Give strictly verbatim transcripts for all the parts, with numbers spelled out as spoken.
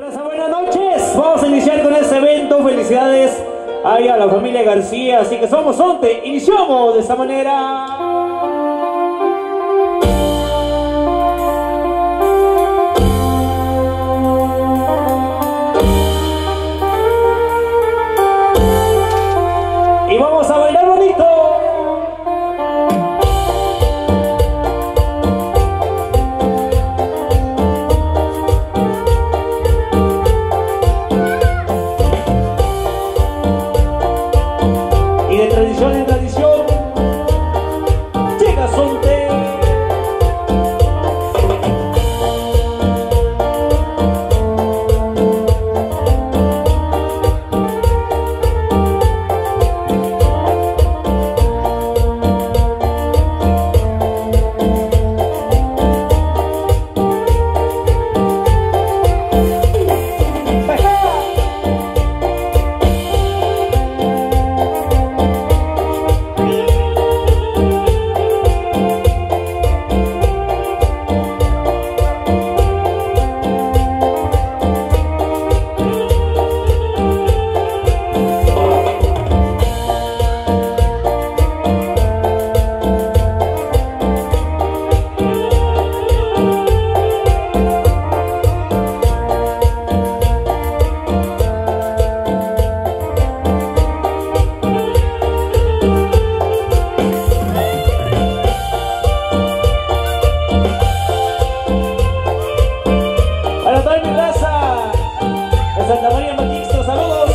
Raza, buenas noches. Vamos a iniciar con este evento. Felicidades ahí a la familia García. Así que somos Sonte. Iniciamos de esta manera. Y vamos a bailar bonito. Y de tradición en tradición llega Sonte. Santa María Matixto, saludos.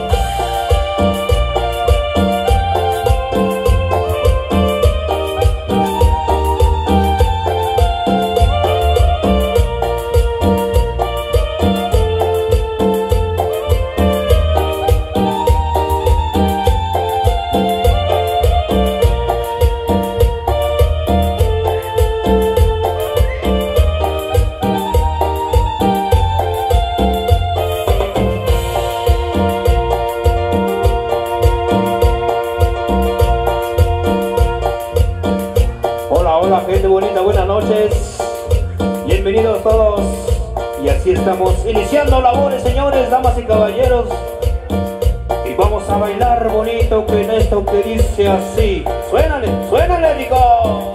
Hola gente bonita, buenas noches, bienvenidos todos. Y así estamos iniciando labores, señores, damas y caballeros. Y vamos a bailar bonito con esto que dice así. Suénale, suénale, Nico.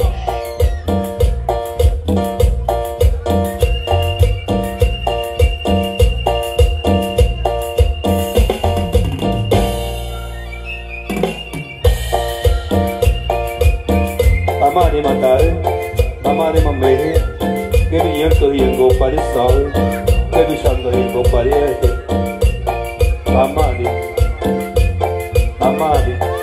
Mamá de matar, mamá de mamere, que vinieron cogiendo para el sol, que visando el compadre. Mamá de, mamá de.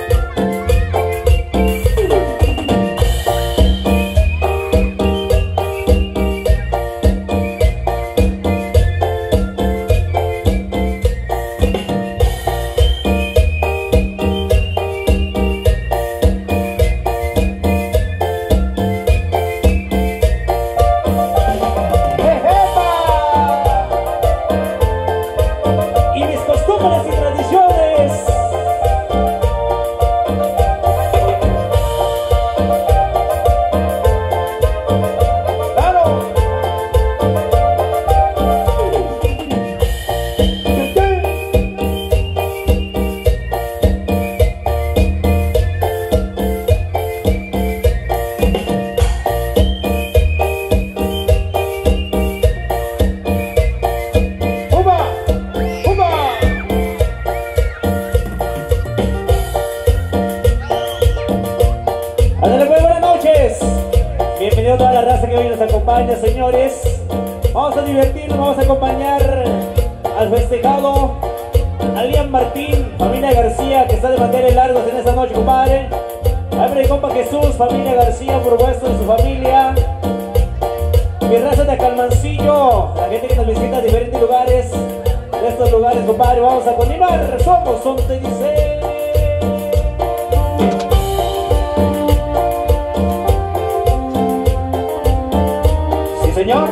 Bienvenido a toda la raza que hoy nos acompaña, señores. Vamos a divertirnos, vamos a acompañar al festejado, a Liam Martín, familia García, que está de manteles largos en esta noche, compadre. Abre compa Jesús, familia García, por vuestro y su familia. Mi raza de Calmancillo, la gente que nos visita de diferentes lugares, de estos lugares, compadre. Vamos a continuar, somos Sonte, dice. Señor.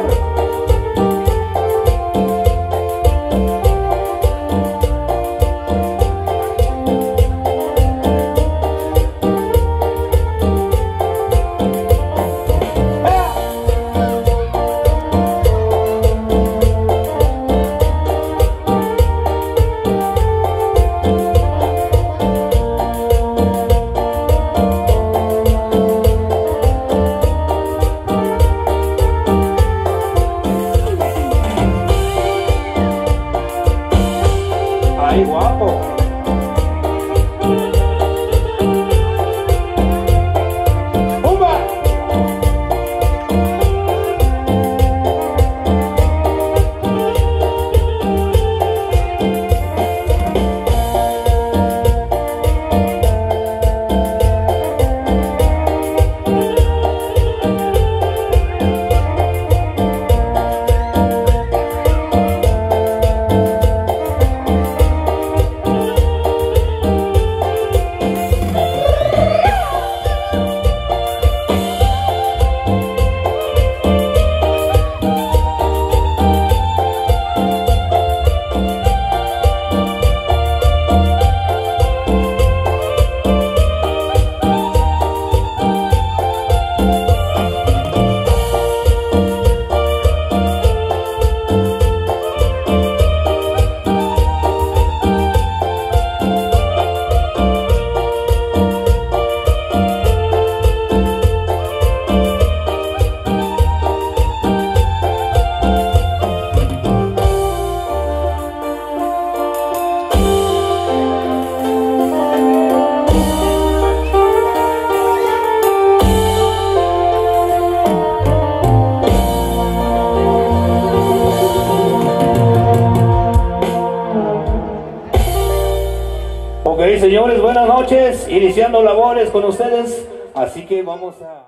Sí, señores, buenas noches. Iniciando labores con ustedes. Así que vamos a...